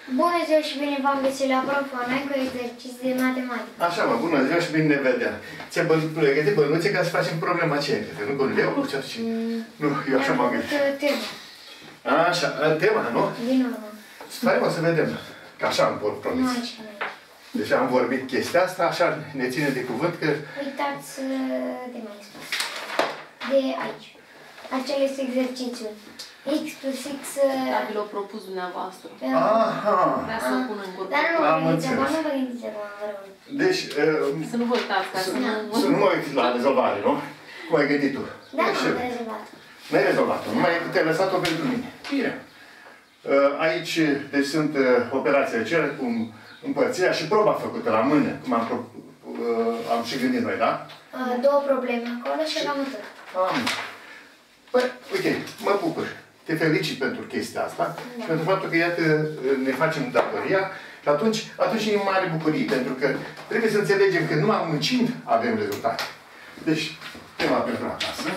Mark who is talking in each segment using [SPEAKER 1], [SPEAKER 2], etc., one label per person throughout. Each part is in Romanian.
[SPEAKER 1] Bună ziua și bine v-am găsit la prof online cu exerciții de matematică.
[SPEAKER 2] Așa mă, bună ziua și bine ne vedem. Ți-am pregătit bănuțe ca să facem problema aceea, cred că nu bănuleau cu ce ce? Nu, eu așa m-am gândit.
[SPEAKER 1] Tema.
[SPEAKER 2] Așa, tema, nu?
[SPEAKER 1] Din urmă.
[SPEAKER 2] Stai mă să vedem, că așa am promis.
[SPEAKER 1] Nu aici, nu aici.
[SPEAKER 2] Deci am vorbit chestia asta, așa ne ține de cuvânt că...
[SPEAKER 1] Uitați de mai spus. De aici. Acela este exercițiul. X plus X...
[SPEAKER 3] Dar vi l-au propus dumneavoastră.
[SPEAKER 2] Aha!
[SPEAKER 3] Vrea să-l pun în grup.
[SPEAKER 1] Dar nu vă gândiți acum, nu vă gândiți acum, vă rog.
[SPEAKER 2] Deci...
[SPEAKER 3] Să nu vă uitați, ca să nu...
[SPEAKER 2] Să nu mă uit la rezolvare, nu? Cum ai gândit tu?
[SPEAKER 1] Da, nu am rezolvat.
[SPEAKER 2] N-ai rezolvat-o, numai că te-ai lăsat-o pentru mine. Bine. Aici, deci sunt operațiile cele cu împărțirea și proba făcută la mână, cum am și gândit noi, da?
[SPEAKER 1] Două probleme acolo și cam atât.
[SPEAKER 2] Păi, uite, mă bucur. Te felicit pentru chestia asta,
[SPEAKER 1] da.
[SPEAKER 2] pentru faptul că, iată, ne facem datoria și atunci e o mare bucurie, pentru că trebuie să înțelegem că numai muncind avem rezultate. Deci, tema pentru acasă.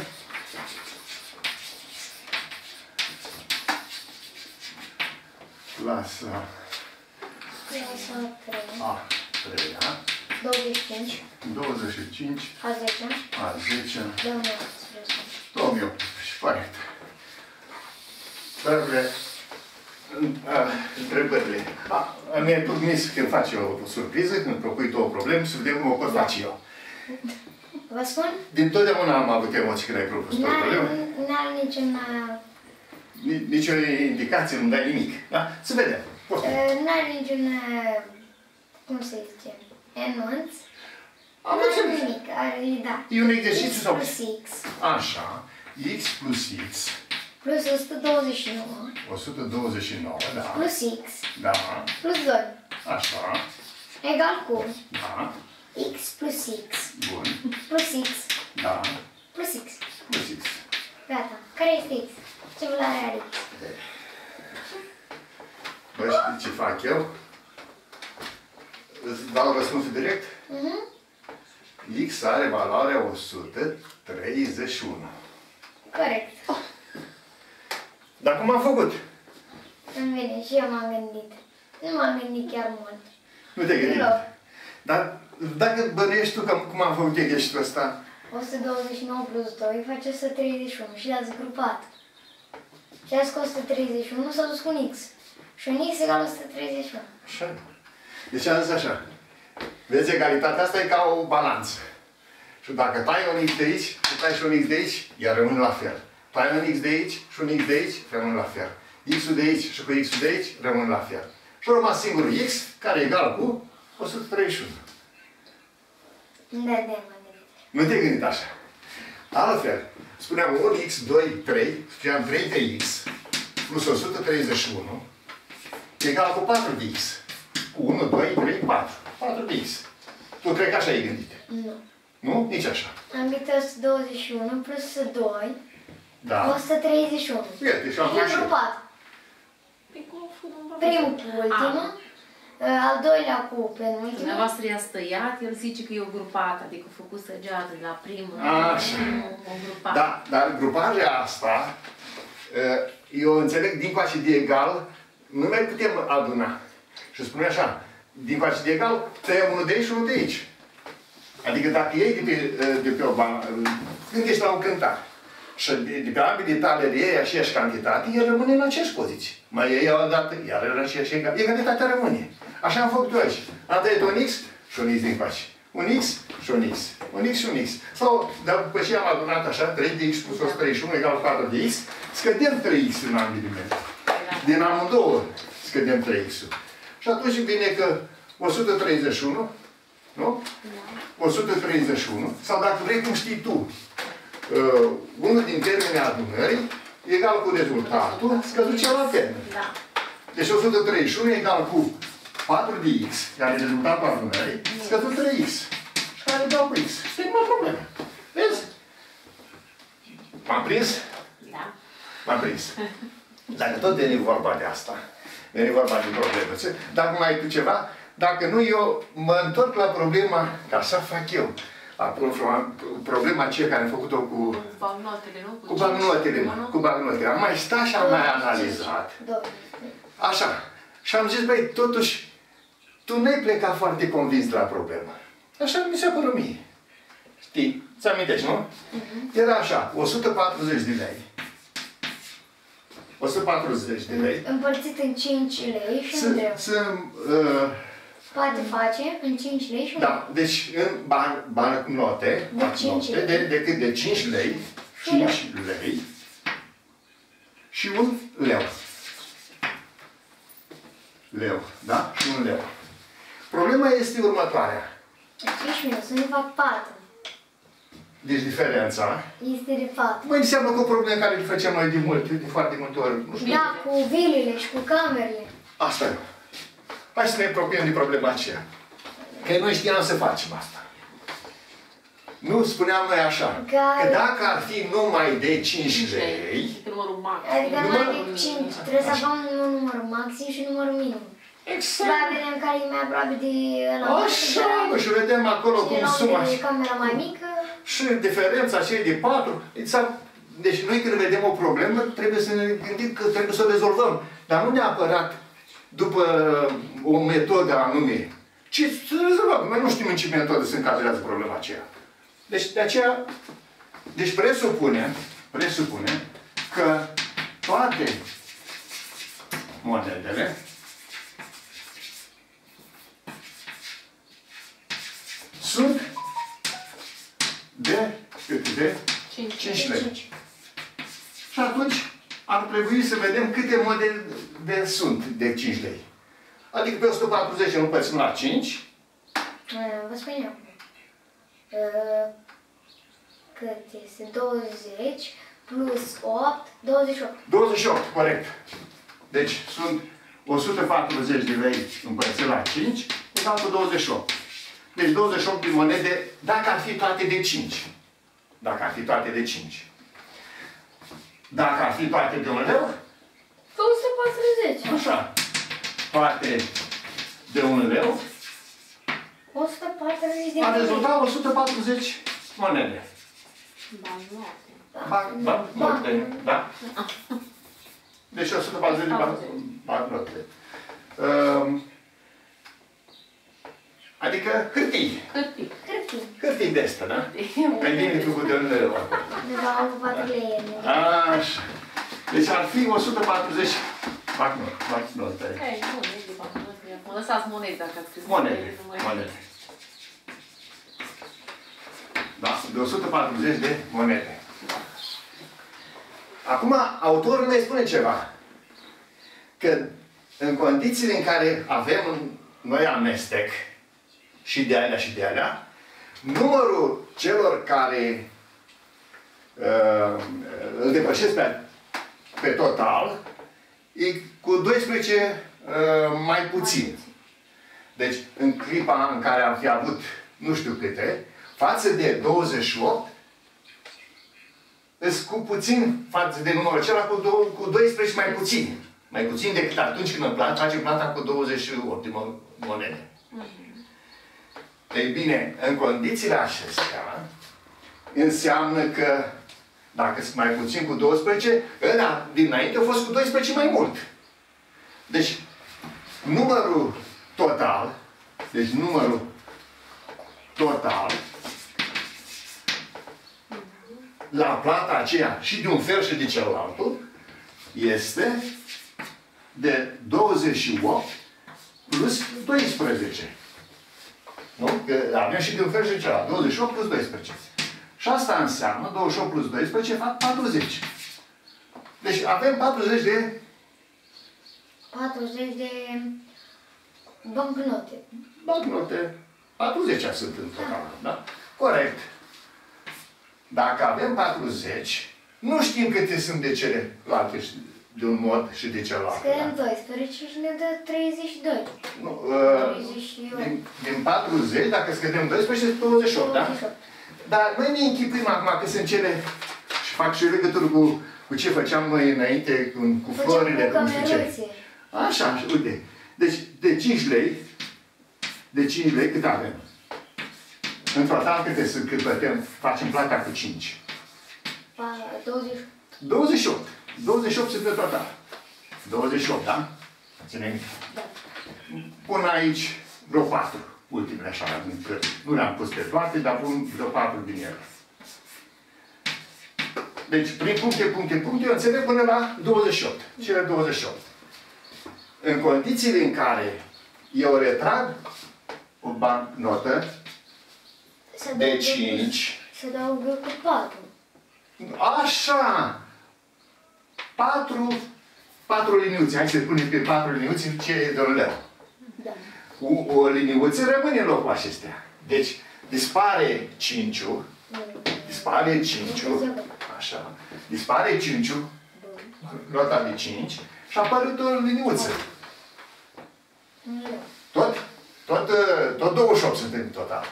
[SPEAKER 2] Clasa a 3-a,
[SPEAKER 1] 25,
[SPEAKER 2] 25,
[SPEAKER 1] a 10,
[SPEAKER 2] a 10,
[SPEAKER 1] 2018.
[SPEAKER 2] 2018, corect. Dragule, întrebările. Mi-ai promis când faci o surpriză, când propui tu o problemă, să vedem cum o pot face eu.
[SPEAKER 1] Vă spun?
[SPEAKER 2] Din totdeauna am avut emoții când ai propus o problemă.
[SPEAKER 1] N-are niciun...
[SPEAKER 2] Nici o indicație, nu dai nimic. Da? Să vedem.
[SPEAKER 1] N-are niciun... Cum se zice? Enunț.
[SPEAKER 2] Am înțeles.
[SPEAKER 1] Nimic. Are, da.
[SPEAKER 2] E un exercițiu
[SPEAKER 1] X
[SPEAKER 2] sau...
[SPEAKER 1] plus X.
[SPEAKER 2] Așa. X plus X.
[SPEAKER 1] Plus 129.
[SPEAKER 2] 129, da.
[SPEAKER 1] Plus X.
[SPEAKER 2] Da.
[SPEAKER 1] Plus 2.
[SPEAKER 2] Așa.
[SPEAKER 1] Egal cu
[SPEAKER 2] Da.
[SPEAKER 1] X plus X.
[SPEAKER 2] Bun.
[SPEAKER 1] Plus X.
[SPEAKER 2] Da.
[SPEAKER 1] Plus X.
[SPEAKER 2] Plus X.
[SPEAKER 1] Gata. Care este X? Ce valoare are X?
[SPEAKER 2] Bă, știi ce fac eu? Îți dau răspunsul direct? X are valoarea 131.
[SPEAKER 1] Corect.
[SPEAKER 2] Dar cum am făcut?
[SPEAKER 1] Îmi vine și eu m-am gândit. Nu m-am gândit chiar mult.
[SPEAKER 2] Nu te gândi.
[SPEAKER 1] Deloc.
[SPEAKER 2] Dar dacă bănuiești tu cum am făcut exercițiul ăsta,
[SPEAKER 1] 129 plus 2 face 131 și le-ați grupat. Și ați cu 131 s-a dus cu un X. Și un X egal 131.
[SPEAKER 2] așa. Deci am zis așa. Vezi, egalitatea asta e ca o balanță. Și dacă tai un X de aici, și tai și un X de aici, ea rămâne la fel. Tai un X de aici și un X de aici, rămâne la fel. X-ul de aici și cu X-ul de aici, rămâne la fel. Și a rămas singurul X, care e egal cu 131.
[SPEAKER 1] Da, de mă gândit.
[SPEAKER 2] Nu te-ai gândit așa. Altfel, spuneam 1x, 2, 3, spuneam 3 de x plus 131 egal cu 4x. Cu 1, 2, 3, 4. 4x. Tu cred că așa ai gândit?
[SPEAKER 1] Nu.
[SPEAKER 2] Nu? Nici așa.
[SPEAKER 1] Am gândit 121 plus 2,
[SPEAKER 2] Da.
[SPEAKER 1] 131.
[SPEAKER 2] Iată, și am
[SPEAKER 1] Și am
[SPEAKER 2] făcut și eu.
[SPEAKER 1] grupat. Primul cu ultimul, al doilea cu penultimul.
[SPEAKER 3] Dumneavoastră i-a stăiat, el zice că e o grupată, adică a făcut săgeată de la primul.
[SPEAKER 2] Așa.
[SPEAKER 3] O grupată.
[SPEAKER 2] Da, dar gruparea asta, eu înțeleg din-coace de egal, nu mai putem aduna. Și spune așa, din-coace de egal, tăiem unul de aici și unul de aici. Adică dacă iei de pe o bană, gândești la un cântar, și de pe ambele talere iei aceeași cantitate, el rămâne în aceeași poziție. Mai iei o dată, iar în aceeași egalitatea rămâne. Așa am făcut eu aici. Am tăiat un X și un X din-coace. Un X și un X. Un X și un X. Sau, după ce am adunat așa, 3 de X plus 131 egal 4 de X, scădem 3X în ambele mele. Din amândouă scădem 3X-ul. Și atunci vine că 131, nu? 131, sau dacă vrei cum știi tu, unul din termenii adunării egal cu rezultatul scăzut celălalt termen.
[SPEAKER 3] Da.
[SPEAKER 2] Deci 131 egal cu 4 de X, care e rezultatul adunării, scăzut 3X. Și care dau cu X. Și nu problemă. Vezi? M-am prins?
[SPEAKER 3] Da.
[SPEAKER 2] M-am prins. Dacă tot veni vorba de asta, veni vorba de probleme. Dacă mai ai tu ceva, dacă nu, eu mă întorc la problema, că așa fac eu. Problema aceea care am făcut-o cu
[SPEAKER 3] bancnotele, nu?
[SPEAKER 2] Cu bancnotele. Am mai stat și am mai analizat. Așa. Și am zis, băi, totuși, tu n-ai plecat foarte convins de la problemă. Așa mi s-a părut mie. Știi? Ți amintești, nu? Era așa, 140 de lei. 140 de lei.
[SPEAKER 1] Împărțit în 5 lei și în greu. Poate face în 5 lei și un
[SPEAKER 2] Da, deci în bancnote,
[SPEAKER 1] De 5 lei.
[SPEAKER 2] de cât? De 5 lei, 5 lei și un leu. Leu, da? Și un leu. Problema este următoarea.
[SPEAKER 1] 5 minus 1 fac 4.
[SPEAKER 2] Deci diferența,
[SPEAKER 1] Este de 4.
[SPEAKER 2] mă înseamnă că o problemă care le facem noi de foarte multe ori, nu știu.
[SPEAKER 1] Da, cu vilele și cu camerele.
[SPEAKER 2] Asta e. Hai să ne apropiem de problema aceea. Că noi știam să facem asta. Nu spuneam noi așa, că dacă ar fi numai de 5 lei,
[SPEAKER 3] Numărul maxim.
[SPEAKER 1] Adică
[SPEAKER 2] Numărul-
[SPEAKER 1] mai de 5, trebuie să avem un număr maxim și numărul minim.
[SPEAKER 2] exact.
[SPEAKER 1] Mai vedem care e mai aproape de ăla.
[SPEAKER 2] Așa, mă, și vedem acolo cum suma.
[SPEAKER 1] de camera mai mică.
[SPEAKER 2] Și diferența aceea de 4. Deci noi când vedem o problemă, trebuie să ne gândim că trebuie să o rezolvăm. Dar nu neapărat după o metodă anume, ci să rezolvăm. Noi nu știm în ce metodă se încadrează problema aceea. Deci de aceea, deci presupune că toate monedele sunt de cât? De 5 lei.
[SPEAKER 1] 5.
[SPEAKER 2] Și atunci ar trebui să vedem câte modele sunt de 5 lei. Adică pe 140 îl împărțim la 5.
[SPEAKER 1] Vă spun eu. Cât este? 20 plus 8, 28.
[SPEAKER 2] 28, corect. Deci sunt 140 de lei împărțit la 5, egal cu 28. Deci 28 de monede, dacă ar fi toate de 5. Dacă ar fi toate de 5. Dacă ar fi toate de 1 leu,
[SPEAKER 1] 140.
[SPEAKER 2] așa. Toate de 1 leu,
[SPEAKER 1] 140 de
[SPEAKER 2] ar
[SPEAKER 1] lei.
[SPEAKER 2] rezulta 140 monede. Bancnote, da? Deci 140 de bancnote. Adică hârtii.
[SPEAKER 3] Hârtii.
[SPEAKER 1] Hârtii.
[SPEAKER 2] Hârtii de astea, da? Mai bine făcut de 1 leu.
[SPEAKER 1] De la 4 lei.
[SPEAKER 2] Așa. Deci ar fi 140 bancnote.
[SPEAKER 3] Ei, nu, nu e de bancnote. Mă lăsați monede dacă ați scris.
[SPEAKER 2] Monede. Monede. Da, de 140 de monede. Acum, autorul ne spune ceva. Că în condițiile în care avem noi amestec și de alea și de alea, numărul celor care îl depășesc pe total e cu 12 mai puțin. Deci, în clipa în care am fi avut nu știu câte, față de 28, îs cu puțin față de numărul acela, cu 12 mai puțin. Mai puțin decât atunci când facem plata cu 28 de monede. Ei bine, în condițiile acestea, înseamnă că dacă sunt mai puțin cu 12, ăla dinainte a fost cu 12 mai mult. Deci, numărul total, la plata aceea și de un fel și de celălalt, este de 28 plus 12. Nu? Că avem și de un fel și de celălalt. 28 plus 12. Și asta înseamnă, 28 plus 12 fac 40. Deci avem 40 de
[SPEAKER 1] 40 de bancnote.
[SPEAKER 2] bancnote. 40 sunt în total, da? Corect. Dacă avem 40, nu știm câte sunt de celelalte de un mod și de celălalt.
[SPEAKER 1] Scădem
[SPEAKER 2] Da?
[SPEAKER 1] 12 și ne dă 32.
[SPEAKER 2] Nu,
[SPEAKER 1] 38.
[SPEAKER 2] din 40, dacă scădem 12, este 28, da?
[SPEAKER 1] 28.
[SPEAKER 2] Dar noi ne închipuim acum că sunt cele, și fac și legătură cu ce făceam noi înainte, cu florile,
[SPEAKER 1] Făceam
[SPEAKER 2] cu nu știu ce.
[SPEAKER 1] cameruțe.
[SPEAKER 2] Așa, și uite. Deci, de 5 lei, cât avem? În total, câte sunt, cât plătem, facem plata cu 5?
[SPEAKER 1] 20.
[SPEAKER 2] 28. 28 sunt pe total. 28, da? Ține minte.
[SPEAKER 3] Da.
[SPEAKER 2] Pun aici vreo 4, ultimele așa, nu le-am pus pe toate, dar pun vreo 4 din ele. Deci, prin puncte, eu înțeleg până la 28. Cele 28. În condițiile în care eu retrag o bancnotă de 5.
[SPEAKER 1] Se adaugă cu 4.
[SPEAKER 2] Așa! 4 liniuțe. Hai să punem pe 4 liniuțe ce e de un leu.
[SPEAKER 1] Da.
[SPEAKER 2] O liniuță rămâne în locul acestea. Deci, dispare 5-ul. Dispare 5-ul. Așa. Dispare 5-ul. Nota de 5. Și a apărut o liniuță. Tot 28 sunt în total.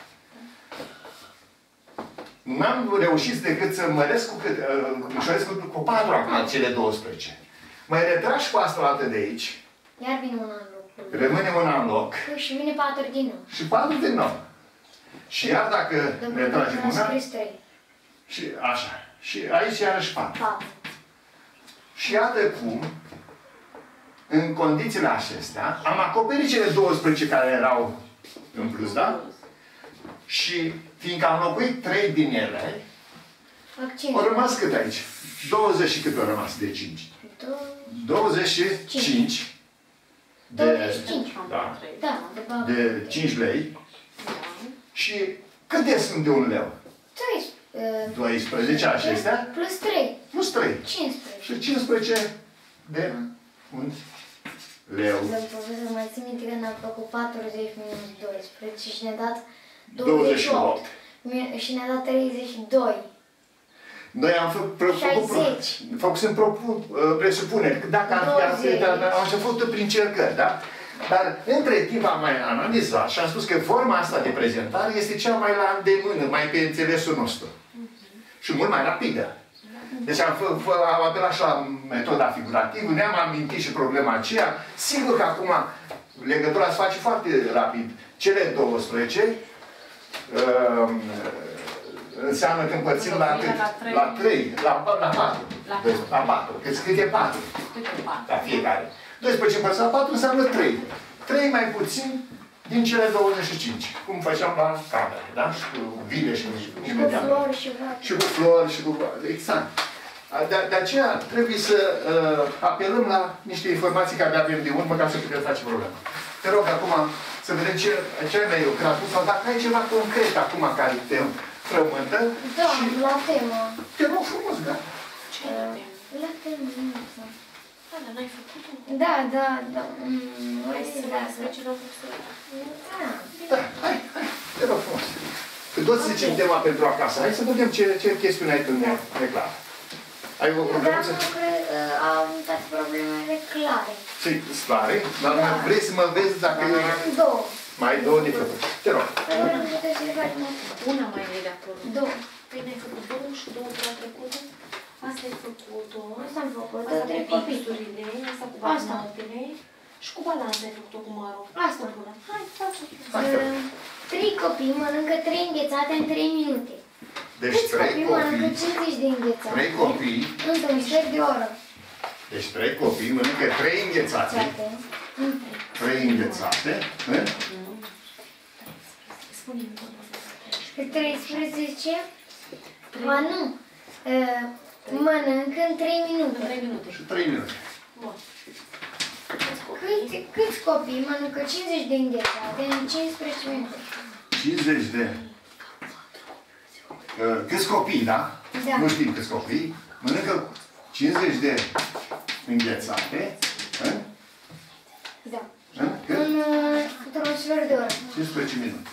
[SPEAKER 2] N-am reușit decât să măresc cu 4 acum, cele 12. Mai retrag și cu asta altă de aici.
[SPEAKER 1] Iar vine una în locul.
[SPEAKER 2] Rămâne una în loc.
[SPEAKER 1] Și vine 4 din nou.
[SPEAKER 2] Și 4 din nou. Și iar dacă retragem una.
[SPEAKER 1] Scris 3.
[SPEAKER 2] Și așa. Și aici iarăși 4.
[SPEAKER 1] 4.
[SPEAKER 2] Și iată cum, în condițiile acestea, am acoperit cele 12 care erau în plus, da? Și fiindcă am înlocuit 3 din ele, au rămas cât aici? 20 și cât au rămas de 5? 25 de 5 lei. Și câte sunt de 1 leu? 12 acestea.
[SPEAKER 1] Plus 3.
[SPEAKER 2] Plus 3.
[SPEAKER 1] 15.
[SPEAKER 2] Și 15 de 1 leu.
[SPEAKER 1] Domnul profesor, mai țin minte când am făcut 40 minus 12 și ne-a dat 28. Și ne-a dat 32.
[SPEAKER 2] Noi am făcut presupuneri. Dacă am făcut prin cercări, da? Dar între timp am mai analizat și am spus că forma asta de prezentare este cea mai la îndemână, mai pe înțelesul nostru. Și mult mai rapidă. Deci am apelat și la metoda figurativă, ne-am amintit și problema aceea. Sigur că acum legătura se face foarte rapid. Cele 12 înseamnă că împărțim la 3, la 4. La 4. Că scrie 4. La fiecare. 12 împărțit la 4 înseamnă 3. 3 mai puțin din cele 25. Cum făceam la camere, da? Și cu vile și imediat. Și cu flori și cu... Exact. De aceea trebuie să apelăm la niște informații care avem de urmă ca să putem face problema. Te rog acum să vedem ce ai mai lucrat sau dacă ai ceva concret acum care te frământă.
[SPEAKER 1] Da, la temă.
[SPEAKER 2] Te rog frumos, da.
[SPEAKER 3] Ce la temă?
[SPEAKER 1] La temă.
[SPEAKER 3] Da, dar n-ai făcut-o?
[SPEAKER 1] Da.
[SPEAKER 3] Hai să lasă ce l-am făcut.
[SPEAKER 2] Da, hai, te rog frumos. Că toți zicem tema pentru acasă. Hai să vedem ce chestiune ai tu neclară. Ai o problemă?
[SPEAKER 1] Au toate problemele clare.
[SPEAKER 2] Sunt clare, dar vrei să mă vezi dacă...
[SPEAKER 1] Mai am 2.
[SPEAKER 2] Mai ai 2 de făcut. Te rog.
[SPEAKER 3] Una mai e de acolo.
[SPEAKER 1] 2.
[SPEAKER 3] Păi n-ai făcut 2 și 2 pe la trecută? Asta ai făcut-o.
[SPEAKER 1] Asta am făcut.
[SPEAKER 3] Asta cu
[SPEAKER 1] 3
[SPEAKER 3] pipisurile, asta cu bancnotele. Și cu balanța ai făcut-o cu mărul.
[SPEAKER 1] Asta.
[SPEAKER 3] Hai, face.
[SPEAKER 1] 3 copii mănâncă 3 înghețate în 3 minute.
[SPEAKER 2] Deci
[SPEAKER 1] Câți copii mănâncă 50 de înghețate?
[SPEAKER 2] 3 copii.
[SPEAKER 1] Într-un sfert de oră.
[SPEAKER 2] Deci 3 copii mănâncă 3 înghețate. 3 înghețate.
[SPEAKER 3] Spune-mi.
[SPEAKER 1] Pe 13? Ba nu. Mănâncă în 3 minute.
[SPEAKER 3] În 3 minute.
[SPEAKER 2] Și 3 minute.
[SPEAKER 3] Bun.
[SPEAKER 1] Câți copii mănâncă 50 de înghețate în 15 minute?
[SPEAKER 2] 50 de... Câți copii, da?
[SPEAKER 1] Da.
[SPEAKER 2] Nu știm câți copii. Mănâncă 50 de înghețate.
[SPEAKER 1] Da.
[SPEAKER 2] Cât?
[SPEAKER 1] Într-un sfert de oră.
[SPEAKER 2] 15 minute.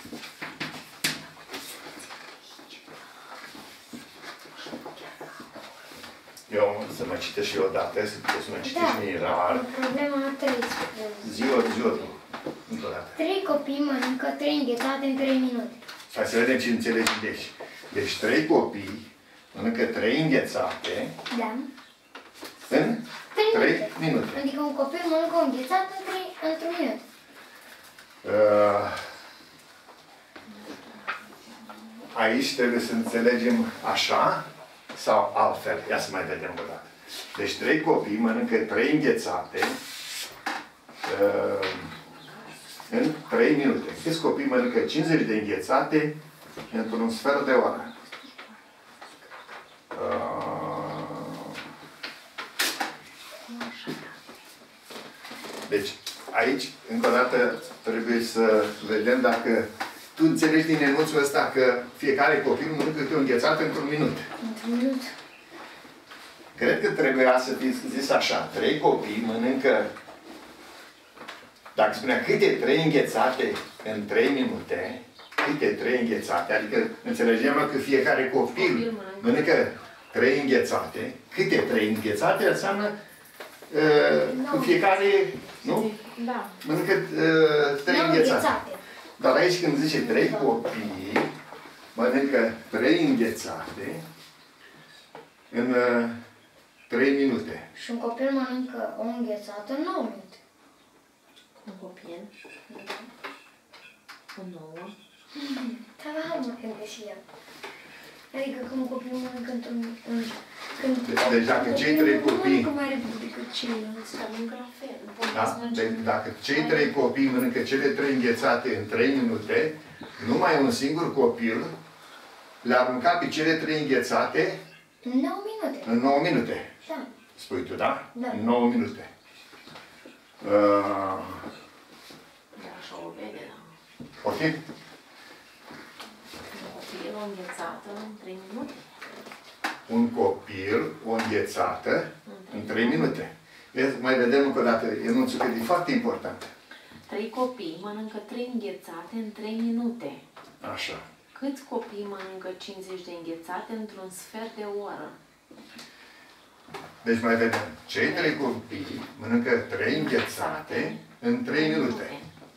[SPEAKER 2] Eu să mă citesc și eu o dată, să puteți să mă citești mie rar.
[SPEAKER 1] Problema 13.
[SPEAKER 2] Ziua, încă o dată.
[SPEAKER 1] 3 copii mănâncă 3 înghețate în 3 minute.
[SPEAKER 2] Hai să vedem ce înțelegi deci. Deci 3 copii mănâncă 3 înghețate
[SPEAKER 1] Da.
[SPEAKER 2] în 3 minute.
[SPEAKER 1] Adică un copil mănâncă un înghețat într-un minut.
[SPEAKER 2] Aici trebuie să înțelegem așa sau altfel. Ia să mai vedem o dată. Deci 3 copii mănâncă 3 înghețate în 3 minute. Câți copii mănâncă 50 de înghețate într-un sfert de oră? Deci, aici, încă o dată, trebuie să vedem dacă tu înțelegi din enunțul ăsta că fiecare copil mănâncă câte o înghețată într-un minut.
[SPEAKER 1] Într-un minut.
[SPEAKER 2] Cred că trebuia să fi zis așa, 3 copii mănâncă, dacă spunea câte 3 înghețate în 3 minute, câte 3 înghețate, adică înțelegem că fiecare copil mănâncă 3 înghețate, câte 3 înghețate înseamnă că fiecare, nu?
[SPEAKER 3] Da.
[SPEAKER 2] Mănâncă 3 înghețate. Dar aici când zice 3 copii mănâncă 3 înghețate în 3 minute.
[SPEAKER 1] Și un copil mănâncă o înghețată în 9 minute.
[SPEAKER 3] Un copil. O nouă.
[SPEAKER 1] Da, mă gândesc și eu. Adică când un copil mănâncă într-un...
[SPEAKER 2] Deci dacă cei 3 copii...
[SPEAKER 1] Mănâncă mai repede decât ceilalți.
[SPEAKER 3] Dar mănâncă la fel.
[SPEAKER 2] Da? Deci dacă cei 3 copii mănâncă cele 3 înghețate în 3 minute, numai un singur copil le-a aruncat pe cele 3 înghețate
[SPEAKER 1] în 9 minute.
[SPEAKER 2] în 9 minute.
[SPEAKER 1] Da.
[SPEAKER 2] Spui tu, da?
[SPEAKER 1] Da.
[SPEAKER 2] În 9 minute.
[SPEAKER 3] Da, așa o vede, da.
[SPEAKER 2] Poftim?
[SPEAKER 3] Un copil, o înghețată în 3 minute.
[SPEAKER 2] Un copil, o înghețată în 3 minute. Vezi, mai vedem încă o dată enunțul, că e foarte important.
[SPEAKER 3] 3 copii mănâncă 3 înghețate în 3 minute.
[SPEAKER 2] Așa.
[SPEAKER 3] Câți copii mănâncă 50 de înghețate într-un sfert de oră?
[SPEAKER 2] Deci mai vedem. Cei 3 copii mănâncă 3 înghețate în 3 minute.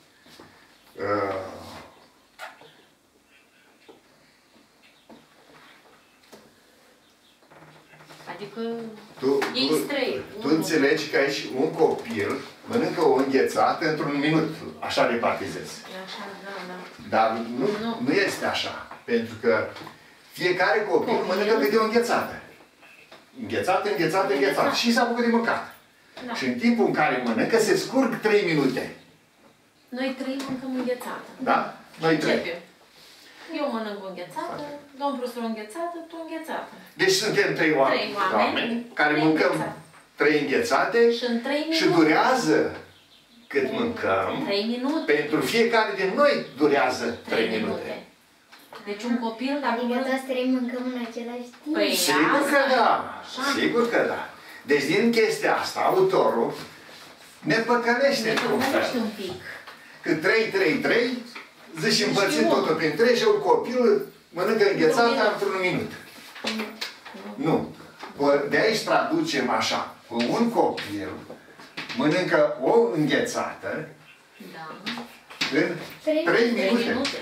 [SPEAKER 3] Adică
[SPEAKER 2] Tu înțelegi că aici un copil mănâncă o înghețată într-un minut. Așa repartizezi.
[SPEAKER 3] Așa, da, da.
[SPEAKER 2] Dar nu este așa. Pentru că fiecare copil mănâncă câte o înghețată. Înghețată. Și s-a apucat de mâncat.
[SPEAKER 3] Da.
[SPEAKER 2] Și în timpul în care mănâncă se scurg 3 minute.
[SPEAKER 3] Noi 3 mâncăm înghețată.
[SPEAKER 2] Da? Noi 3.
[SPEAKER 3] Începem. Eu mănânc o înghețată, domnul profesor o înghețată, tu o înghețată.
[SPEAKER 2] Deci suntem 3 oameni care
[SPEAKER 3] trei
[SPEAKER 2] mâncăm
[SPEAKER 3] înghețate.
[SPEAKER 2] 3 înghețate
[SPEAKER 3] Și în 3 minute.
[SPEAKER 2] și durează cât mâncăm.
[SPEAKER 3] 3 minute.
[SPEAKER 2] Pentru fiecare din noi durează 3 minute.
[SPEAKER 3] Deci un copil, dacă
[SPEAKER 1] Adică
[SPEAKER 3] mănâncă...
[SPEAKER 1] toți 3 mâncăm în același timp.
[SPEAKER 3] Păi,
[SPEAKER 2] Sigur că
[SPEAKER 3] asta.
[SPEAKER 2] da.
[SPEAKER 3] Așa.
[SPEAKER 2] Sigur că da. Deci din chestia asta, autorul ne păcălește
[SPEAKER 3] Ne
[SPEAKER 2] într-un
[SPEAKER 3] păcălește
[SPEAKER 2] fel.
[SPEAKER 3] un pic.
[SPEAKER 2] Că 3, zici împărțit totul prin 3 și un copil mănâncă înghețata într-un minut. Nu. De aici traducem așa. Un copil mănâncă o înghețată
[SPEAKER 3] Da.
[SPEAKER 2] în 3
[SPEAKER 3] 3
[SPEAKER 2] minute.
[SPEAKER 3] minute.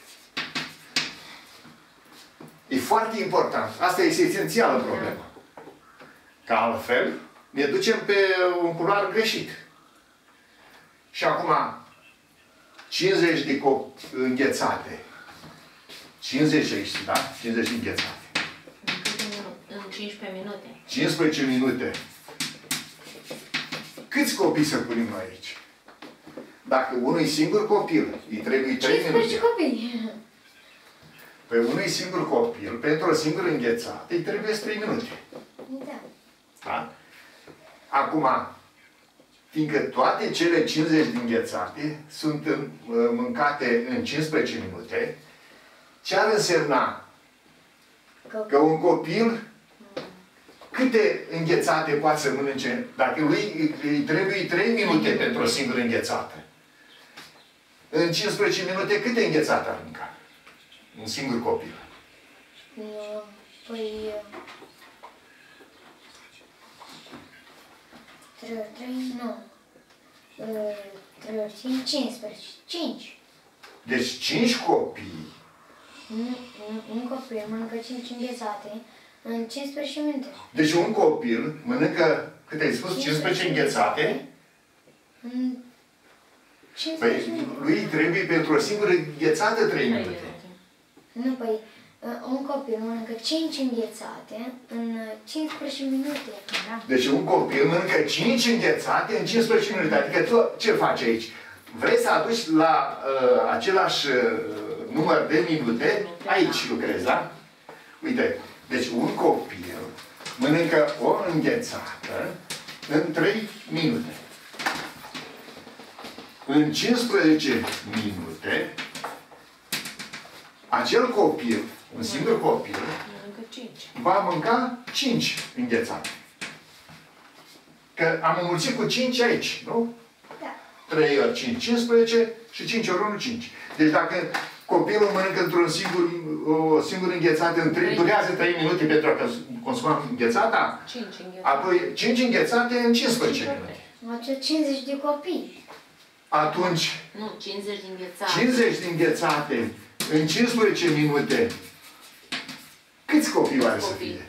[SPEAKER 2] E foarte important. Asta este esențială problema. Că altfel ne ducem pe un culoar greșit. Și acum 50 de înghețate. 50 aici, da? 50 de înghețate.
[SPEAKER 3] În câte minute? În 15 minute.
[SPEAKER 2] 15 minute. Câți copii să punem noi aici? Dacă unui singur copil îi trebuie 3 minute.
[SPEAKER 1] 15 copii.
[SPEAKER 2] Pe unui singur copil, pentru o singură înghețată, îi trebuie 3 minute.
[SPEAKER 1] Da.
[SPEAKER 2] Da? Acum, fiindcă toate cele 50 de înghețate sunt mâncate în 15 minute, ce ar însemna? Că un copil câte înghețate poate să mănânce? Dacă lui îi trebuie 3 minute pentru o singură înghețată. În 15 minute câte înghețate ar mânca? Un singur copil.
[SPEAKER 1] Păi... 3 ori 3, nu. 3 ori 5, 15. 5.
[SPEAKER 2] Deci 5 copii.
[SPEAKER 1] Un copil mănâncă 5 înghețate în 15 minute.
[SPEAKER 2] Deci un copil mănâncă, cât ai spus, 15 înghețate.
[SPEAKER 1] În 15
[SPEAKER 2] Păi
[SPEAKER 1] minute.
[SPEAKER 2] lui trebuie pentru o singură înghețată 3 minute.
[SPEAKER 1] Nu, păi Un copil mănâncă 5 înghețate în 15 minute.
[SPEAKER 3] Da.
[SPEAKER 2] Deci un copil mănâncă 5 înghețate în 15 minute. Adică tu ce faci aici? Vrei să aduci la același număr de minute, aici lucrezi, da? Uite, deci un copil mănâncă o înghețată în 3 minute. În 15 minute, acel copil, un singur copil,
[SPEAKER 3] Mănâncă 5.
[SPEAKER 2] va mânca 5 înghețate. Că am înmulțit cu 5 aici, nu?
[SPEAKER 1] Da.
[SPEAKER 2] 3 ori 5, 15 și 5 ori 1, 5. Deci dacă copilul mănâncă într-un o singură înghețată, durează 3 minute pentru a consuma înghețata,
[SPEAKER 3] 5 înghețate.
[SPEAKER 2] apoi 5 înghețate în 15 minute.
[SPEAKER 1] Face 50 de copii.
[SPEAKER 2] Atunci,
[SPEAKER 3] Nu, 50 de înghețate.
[SPEAKER 2] 50 de înghețate în 15 minute, câți copii oare să fie?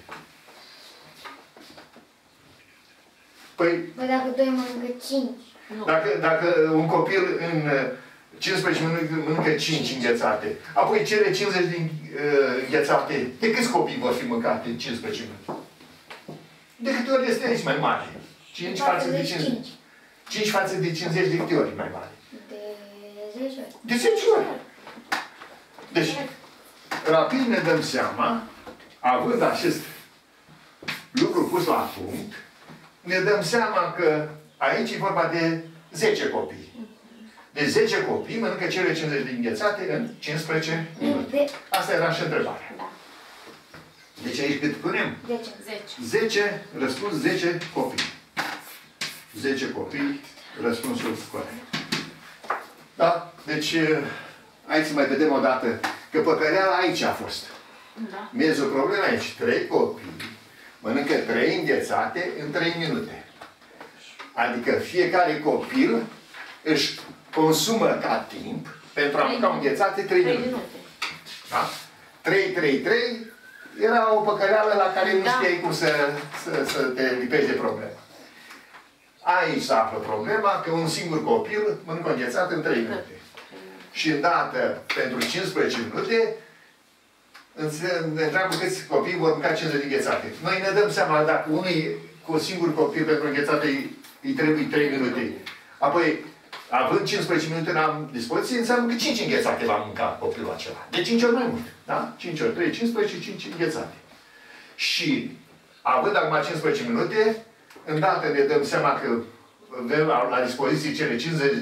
[SPEAKER 2] Păi,
[SPEAKER 1] Bă, dacă doi mănâncă 5.
[SPEAKER 3] Nu.
[SPEAKER 2] dacă un copil în 15 minute mănâncă 5 înghețate, apoi cele 50 de înghețate, de câți copii vor fi mâncate în 15 minute? De câte ori este aici mai mare? 5 față de 50. 5 față de 50 de câte ori mai mare?
[SPEAKER 1] De 10 ori.
[SPEAKER 2] De 10 ori. Deci, rapid ne dăm seama, având acest lucru pus la punct, ne dăm seama că aici e vorba de 10 copii. De 10 copii mănâncă cele 50 de înghețate în 15 minute. Asta era și întrebarea.
[SPEAKER 3] Da.
[SPEAKER 2] Deci aici cât punem?
[SPEAKER 1] 10.
[SPEAKER 3] 10.
[SPEAKER 2] 10, răspuns 10 copii. 10 copii, răspunsul corect. Da? Deci, hai să mai vedem o dată, că păcăreala aici a fost.
[SPEAKER 3] Da.
[SPEAKER 2] Miezul problemei aici. 3 copii mănâncă 3 înghețate în 3 minute. Adică fiecare copil își consumă ca timp pentru a mânca înghețate 3 minute. Da? 3 era o păcăreală la care nu știai cum să te lipești de problemă. Aici se află problema că un singur copil mănâncă înghețat în 3 minute. Și îndată, pentru 15 minute, ne întreabă câți copii vor mânca 50 de înghețate. Noi ne dăm seama dacă unui cu un singur copil pentru înghețate îi trebuie 3 minute. Apoi, având 15 minute la dispoziție, înseamnă că 5 înghețate va mânca copilul acela. De 5 ori mai mult. Da? 5 ori 3, 15, 5 înghețate. Și, având acum 15 minute, îndată ne dăm seama că avem la dispoziție cele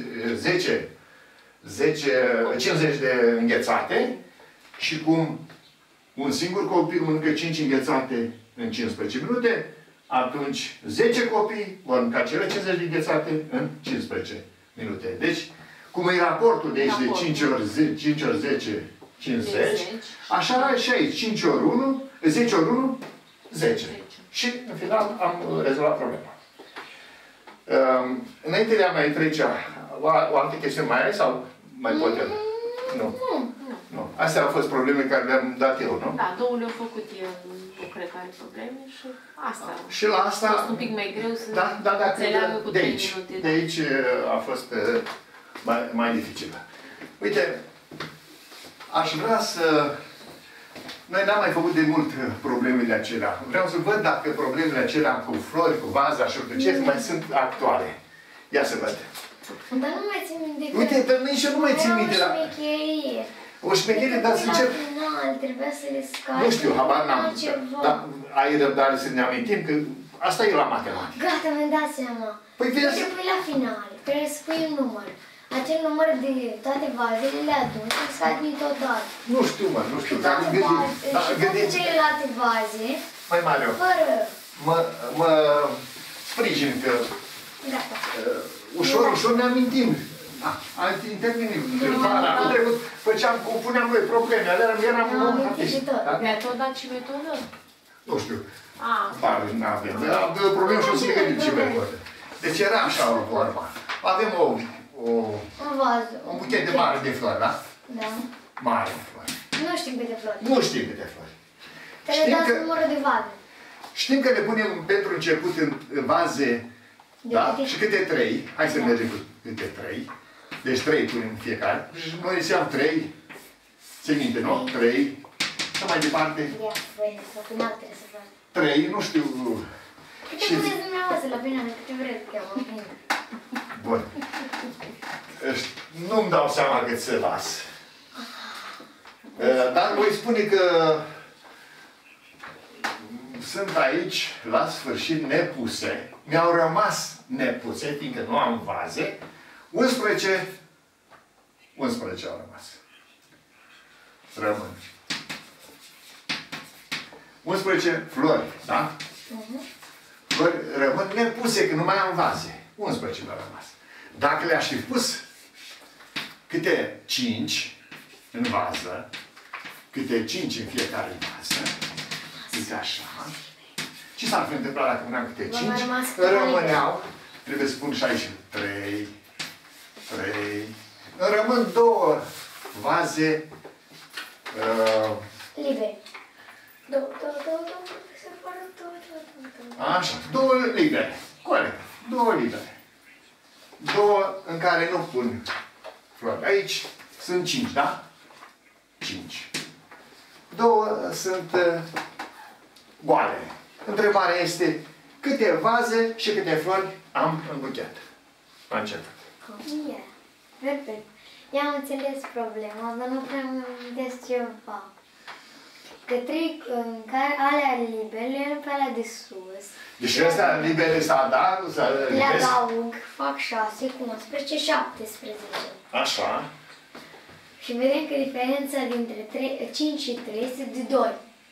[SPEAKER 2] 50 de înghețate și cum un singur copil mănâncă 5 înghețate în 15 minute, atunci 10 copii vor mânca cele 50 de înghețate în 15 minute. Deci, cum e raportul de aici de 5 ori 10, 50, așa și aici, 5 ori 1, 10 ori 1, 10. Și, în final, am rezolvat problema. Înainte de a mai trece, o altă chestiune mai ai sau mai pot eu? Nu. Nu. Astea au fost probleme care le-am dat eu, nu?
[SPEAKER 3] Da, două le-au făcut eu, nu cred că are probleme și asta.
[SPEAKER 2] Și la asta...
[SPEAKER 3] A fost un pic mai greu să
[SPEAKER 2] înțeleagă
[SPEAKER 3] cu
[SPEAKER 2] de
[SPEAKER 3] 3
[SPEAKER 2] aici.
[SPEAKER 3] minute.
[SPEAKER 2] De aici a fost mai dificilă. Uite, aș vrea să... Noi n-am mai făcut de mult problemele acelea. Vreau să văd dacă problemele acelea cu flori, cu vaza și cu ce mai sunt actuale. Ia să văd.
[SPEAKER 1] Dar nu mai țin minte că...
[SPEAKER 2] Uite, dar nici eu nu mai țin minte.
[SPEAKER 1] Era o șmecherie.
[SPEAKER 2] O șmecherie, dar sincer...
[SPEAKER 1] La final trebuia să le scapi.
[SPEAKER 2] Nu știu, habar n-am.
[SPEAKER 1] Altceva.
[SPEAKER 2] Dar ai răbdare să ne amintim că asta e la matematică.
[SPEAKER 1] Gata, mi-am dat seama.
[SPEAKER 2] Păi
[SPEAKER 1] Nu
[SPEAKER 2] vezi...
[SPEAKER 1] te pui la final. Trebuie să pui un număr. Acel număr de toate vazele le aduni și scapi din total.
[SPEAKER 2] Nu știu, mă, nu știu. Dar
[SPEAKER 1] Toate
[SPEAKER 2] gândiți...
[SPEAKER 1] vaze,
[SPEAKER 2] Dar
[SPEAKER 1] și toate
[SPEAKER 2] gândiți...
[SPEAKER 1] celelalte vaze,
[SPEAKER 2] Mai mare,
[SPEAKER 1] fără...
[SPEAKER 2] mă sprijin că
[SPEAKER 1] Gata.
[SPEAKER 2] ușor ne amintim. Ai intervenit. Anul trecut puneam noi probleme, eram
[SPEAKER 1] Am
[SPEAKER 2] om
[SPEAKER 1] amintit și tot.
[SPEAKER 3] Metoda și metodă?
[SPEAKER 2] Nu știu.
[SPEAKER 3] Ah,
[SPEAKER 2] Pare, n-avem. Am probleme și o să le gândim ce metodă. Deci era așa o vorba. Avem
[SPEAKER 1] Un vază.
[SPEAKER 2] un buchet de mare de flori, da?
[SPEAKER 1] Da.
[SPEAKER 2] Mare de flori.
[SPEAKER 1] Nu știm câte flori.
[SPEAKER 2] Nu știm câte flori.
[SPEAKER 1] Trebuie
[SPEAKER 2] Știm
[SPEAKER 1] dați
[SPEAKER 2] că-
[SPEAKER 1] numărul de vaze.
[SPEAKER 2] Știm că le punem pentru început în vaze,
[SPEAKER 1] De
[SPEAKER 2] da?
[SPEAKER 1] câte?
[SPEAKER 2] Și câte 3. Hai să mergem cu câte 3. Deci 3 punem fiecare. Și noi înseamnă 3. Ți minte, nu? 3. așa mai departe.
[SPEAKER 1] Ia, voi, sau final trebuie să fac.
[SPEAKER 2] 3, nu știu.
[SPEAKER 1] Câte puneți dumneavoastră la penală, câte vreți, că eu mă prind.
[SPEAKER 2] Bun. Nu-mi dau seama cât se las. Dar voi spune că sunt aici, la sfârșit, nepuse. Mi-au rămas nepuse, fiindcă nu am vaze. 11 au rămas. Rămân. 11 flori, da? Flori rămân nepuse, că nu mai am vaze. 11 mi-au rămas. Dacă le-aș fi pus câte 5 în vază, câte 5 în fiecare vază, uite așa, ce s-ar fi întâmplat dacă puneam câte 5? Rămâneau, trebuie să pun și aici 3, îmi rămân 2 vaze
[SPEAKER 1] Libere.
[SPEAKER 2] Așa, 2 libere. Corect. 2 libere. 2 în care nu pun flori. Aici sunt 5, da? 5. 2 sunt goale. Întrebarea este câte vaze și câte flori am în buchet. La început.
[SPEAKER 1] Perfect. I-am înțeles problema, dar nu prea mi-am gândesc ceva. Că trec în care alea libere, nu pe alea de sus.
[SPEAKER 2] Deci astea libere să adaug, să
[SPEAKER 1] le adaug, fac 6 cu 11, 17.
[SPEAKER 2] Așa.
[SPEAKER 1] Și vedem că diferența dintre 5 și 3 este de 2.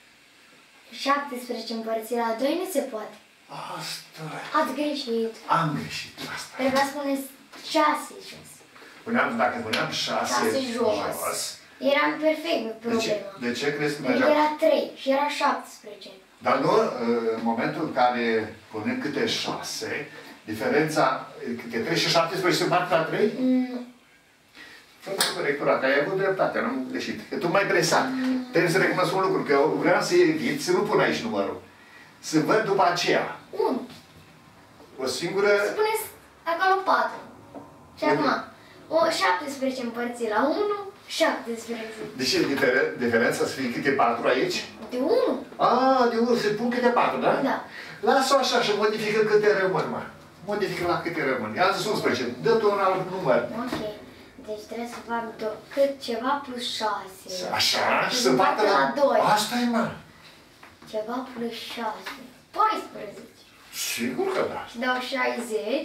[SPEAKER 1] 17 împărțit la 2 nu se poate.
[SPEAKER 2] Asta.
[SPEAKER 1] Ați greșit.
[SPEAKER 2] Am greșit asta.
[SPEAKER 1] Trebuia să puneți 6 jos.
[SPEAKER 2] Dacă puneam 6 jos,
[SPEAKER 1] eram perfect cu problema.
[SPEAKER 2] De ce crezi că
[SPEAKER 1] mergeam? Era 3 și era 17.
[SPEAKER 2] Dar nu, în momentul în care punem câte 6, diferența, câte 3 și 17 se împart la 3? Fără corectura, că ai avut dreptate, n-am greșit. Că tu m-ai presat. Trebuie să recunosc un lucru, că vreau să evit, să nu pun aici numărul. Să văd după aceea.
[SPEAKER 1] 1.
[SPEAKER 2] O singură...
[SPEAKER 1] Să puneți acolo 4. Și acum, 17 împărțit la 1, 17.
[SPEAKER 2] Deci diferența să fie câte 4 aici?
[SPEAKER 1] De 1.
[SPEAKER 2] De 1, se pun câte 4, da?
[SPEAKER 1] Da.
[SPEAKER 2] Lasă-o așa și modifică câte rămân, mă. Modifică la câte rămân. I-am zis 11. Dă-te un alt număr.
[SPEAKER 1] Ok. Deci trebuie să fac cât ceva plus 6.
[SPEAKER 2] Așa, și să împartă la
[SPEAKER 1] 2.
[SPEAKER 2] Asta e, mă.
[SPEAKER 1] Ceva plus 6. 14.
[SPEAKER 2] Sigur că da.
[SPEAKER 1] Și dau 60,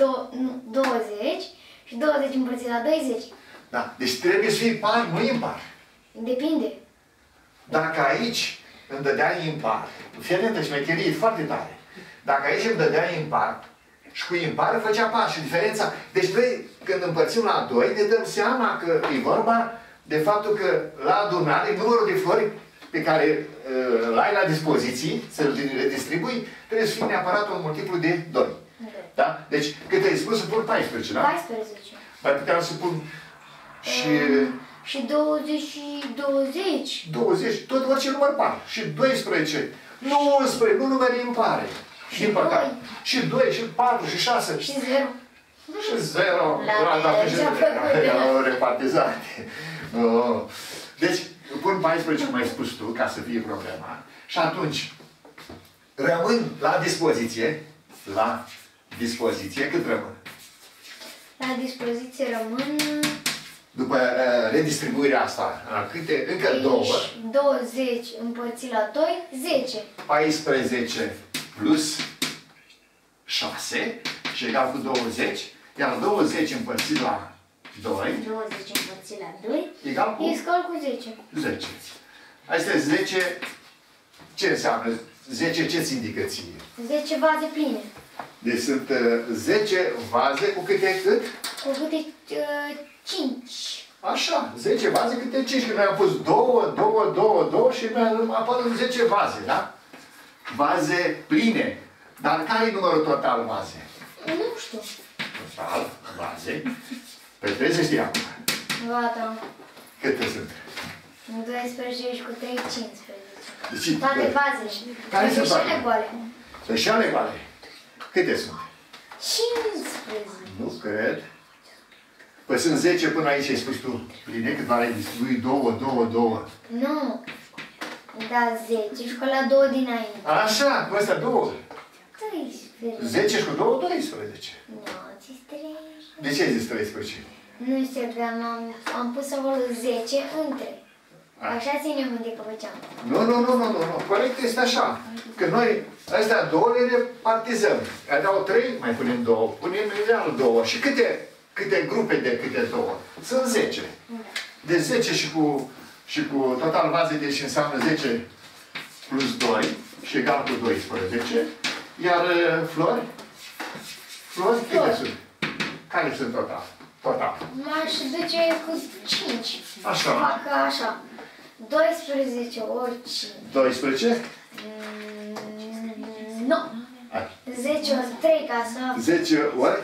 [SPEAKER 1] 20 și 20 împărțit la 20.
[SPEAKER 2] Da, deci trebuie să fie par, nu impar.
[SPEAKER 1] Depinde.
[SPEAKER 2] Dacă aici îmi dădea impar, fii atentă, șmecherie, e foarte tare. Dacă aici îmi dădea impar și cu impar făcea par și diferența. Deci noi, când împărțim la 2, ne dăm seama că e vorba de faptul că la adunare, numărul de flori pe care îl ai la dispoziție, să-l redistribui, trebuie să fie neapărat un multiplu de 2. Da? Deci, cât ai spus, să pun 14, da?
[SPEAKER 1] 14.
[SPEAKER 2] Mai puteam să pun și...
[SPEAKER 1] Și 20 și 20.
[SPEAKER 2] 20, tot orice număr par. Și 12. Nu 11, nu numere impare. Și din păcate. Și 2, și 4, și 6.
[SPEAKER 1] Și 0.
[SPEAKER 2] Și 0. Erau repartizate. Deci, pun 14, cum ai spus tu, ca să fie problema. Și atunci, rămân la dispoziție. La dispoziție, cât rămân?
[SPEAKER 1] La dispoziție rămân...
[SPEAKER 2] După redistribuirea asta, câte? Încă 2.
[SPEAKER 1] 20 împărțit la 2, 10.
[SPEAKER 2] 14 plus 6 și egal cu 20. Iar 20 împărțit la 2.
[SPEAKER 1] 20 împărțit la 2.
[SPEAKER 2] Egal cu?
[SPEAKER 1] Egal cu 10.
[SPEAKER 2] 10. Asta e 10. Ce înseamnă? 10 ce-ți indică ție?
[SPEAKER 1] 10 vaze pline.
[SPEAKER 2] Deci sunt 10 vaze cu câte cât?
[SPEAKER 1] Cu câte 5.
[SPEAKER 2] Așa, 10 vaze câte 5. Că noi am pus 2, 2, 2, 2 și apar 10 vaze, da? Vaze pline. Dar care e numărul total vaze?
[SPEAKER 1] Nu știu.
[SPEAKER 2] Total vaze. Păi trebuie să știi acum.
[SPEAKER 1] Gata.
[SPEAKER 2] Câte sunt?
[SPEAKER 1] 12 și cu 3, 15.
[SPEAKER 2] Deci,
[SPEAKER 1] toate vazele.
[SPEAKER 2] Care sunt
[SPEAKER 1] și ale goale.
[SPEAKER 2] Sunt și ale goale. Câte sunt?
[SPEAKER 1] 15.
[SPEAKER 2] Nu cred. Păi sunt 10 până aici, ai spus tu. Pline, cât l-ai distribuit? 2, 2, 2.
[SPEAKER 1] Nu. Da, 10 și cu la 2 dinainte.
[SPEAKER 2] Așa, cu astea 2.
[SPEAKER 1] 13.
[SPEAKER 2] 10 și cu 2, 12.
[SPEAKER 1] Nu, ți 13.
[SPEAKER 2] De ce ai zis 13?
[SPEAKER 1] Nu știu, că am pus acolo 10 între. Așa ținem de că făceam.
[SPEAKER 2] Nu. Corect este așa. Că noi, astea 2 le repartizăm. Aveau 3, mai punem 2, punem iar 2. Și câte grupe de câte 2? Sunt 10. De 10 și cu total vaze, deci înseamnă 10 plus 2 și egal cu 12. Iar flori? Flori câte sunt? Care sunt total?
[SPEAKER 1] M-aș duce cu 5.
[SPEAKER 2] Așa.
[SPEAKER 1] Fac așa. 12 ori 5.
[SPEAKER 2] 12?
[SPEAKER 1] Nu. 10 ori 3 ca să...
[SPEAKER 2] 10 ori?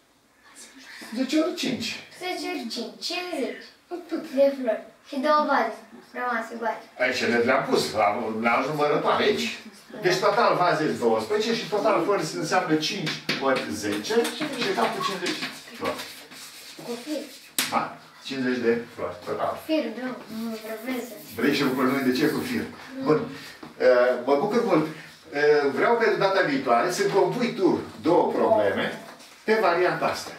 [SPEAKER 2] 10 ori 5.
[SPEAKER 1] 10 ori 5. 50 de flori. Și 2 vaze. Rămase goale.
[SPEAKER 2] Aici le-am pus, la numărătoare aici. Deci total vaze 12 și total flori înseamnă 5 ori 10 și egal cu 50 flori.
[SPEAKER 1] Cu fir.
[SPEAKER 2] Da? 50 de flori, total.
[SPEAKER 1] Fir, da, nu trebuie să...
[SPEAKER 2] Vrei și lucruri noi de ce cu fir? Bun. Mă bucur mult. Vreau pe data viitoare să compui tu 2 probleme pe varianta asta.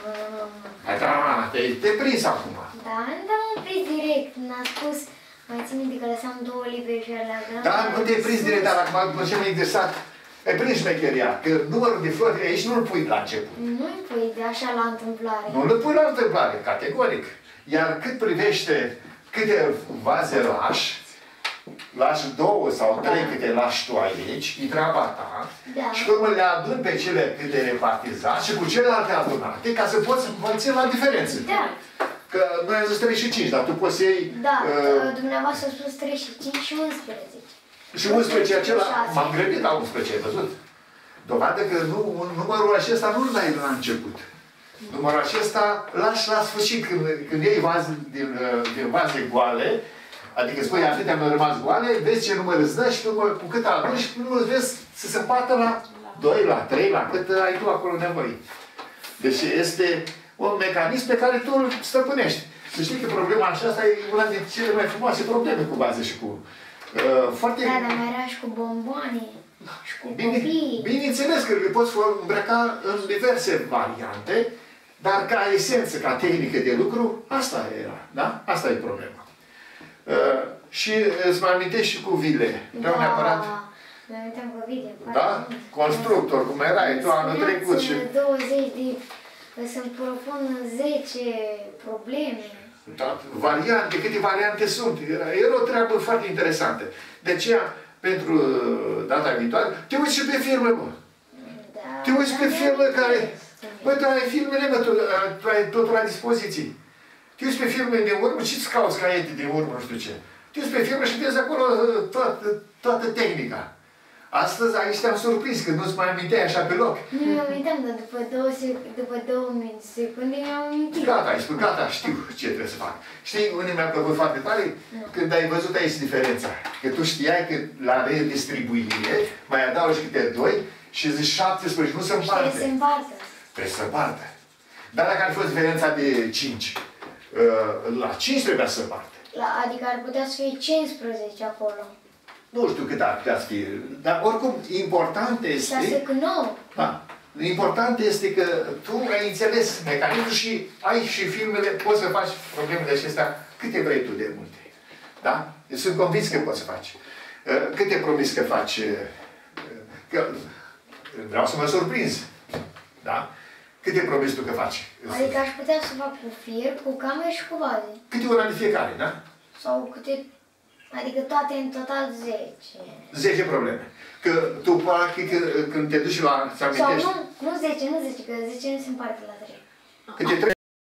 [SPEAKER 2] Da, te-ai prins acum.
[SPEAKER 1] Da, nu am prins direct. N-a spus, mai țin minte că lăsam 2 libere și alea grande.
[SPEAKER 2] Da, nu te-ai prins direct, dar acum, după ce m-ai interesat, ai prins șmecheria, că numărul de flori aici nu-l pui la început.
[SPEAKER 1] Nu-i pui de așa la întâmplare.
[SPEAKER 2] Nu-l pui la întâmplare, categoric. Iar cât privește câte vaze lași 2 sau 3 câte lași tu aici, e treaba ta.
[SPEAKER 1] Da.
[SPEAKER 2] Și pe urmă le adun pe cele câte repartizat și cu celelalte adunate, ca să poți împărți la diferențe.
[SPEAKER 1] Da.
[SPEAKER 2] Că noi am zis 35, dar tu poți să iei...
[SPEAKER 1] Da, dumneavoastră a spus 35 și 11.
[SPEAKER 2] Și 11 acela, m-am grăbit la 11, ai văzut? Dovadă că numărul acesta nu-l dai la început. Numărul acesta lași la sfârșit, când iei vaze din vaze goale, adică spui atâtea mi-au rămas goale, vezi ce număr îți dă și cu cât aduni și nu îți vezi să se împartă la 2, la 3, la cât ai tu acolo nevoie. Deci este un mecanism pe care tu îl stăpânești. Să știi că problema aceasta e una dintre cele mai frumoase probleme cu baze și cu... foarte...
[SPEAKER 1] Da, dar mai era și cu bomboane. Și cu copii.
[SPEAKER 2] Bineînțeles că le poți îmbrăca în diverse variante, dar ca esență, ca tehnică de lucru, asta era. Da? Asta e problema. Și îți mai amintești și cu vile. Vreau neapărat...
[SPEAKER 1] Mi aminteam cu vile.
[SPEAKER 2] Da? Constructor, cum erai tu anul trecut și...
[SPEAKER 1] 20 de... Să-mi propun 10 probleme.
[SPEAKER 2] Da, variante, câte variante sunt. Era o treabă foarte interesantă. De aceea, pentru data viitoare, te uiți și pe filme, bă.
[SPEAKER 1] Da,
[SPEAKER 2] te uiți pe filme care... Băi, tu ai filmele, bă, tu ai totul la dispoziție. Te uiți pe filme de urmă și îți cauți caiete de urmă, nu știu ce. Te uiți pe filme și vezi acolo toată tehnica. Astăzi aici te-am surprins, că nu-ți mai aminteai așa pe loc.
[SPEAKER 1] Nu mi aminteam, dar după 2 secunde mi-am amintit.
[SPEAKER 2] Gata, ai spus, gata, știu ce trebuie să fac. Știi, unde mi-a plăcut foarte tare? Când ai văzut aici diferența. Că tu știai că la redistribuire mai adaugi câte 2 și zici 17, nu se împarte.
[SPEAKER 1] Trebuie să împartă.
[SPEAKER 2] Trebuie să împarte. Dar dacă ar fi fost diferența de 5, la 5 trebuia să împarte.
[SPEAKER 1] Adică ar putea să fie 15 acolo.
[SPEAKER 2] Nu știu cât ar putea să fie, dar oricum, important este...
[SPEAKER 1] 6 cu 9.
[SPEAKER 2] Da. Important este că tu ai înțeles mecanismul și ai și filmele, poți să faci problemele acestea câte vrei tu de multe. Da? Eu sunt convins că poți să faci. Câte promis că faci? Că vreau să mă surprinzi. Da? Câte promis tu că faci?
[SPEAKER 1] Adică aș putea să fac cu fier, cu camere și cu vaze.
[SPEAKER 2] Câte una de fiecare, da?
[SPEAKER 1] Sau câte... Adică toate în total 10.
[SPEAKER 2] 10 probleme. Că tu, practic, când te duci la...
[SPEAKER 1] Sau nu 10, că 10 nu se împarte la 3.
[SPEAKER 2] Câte 3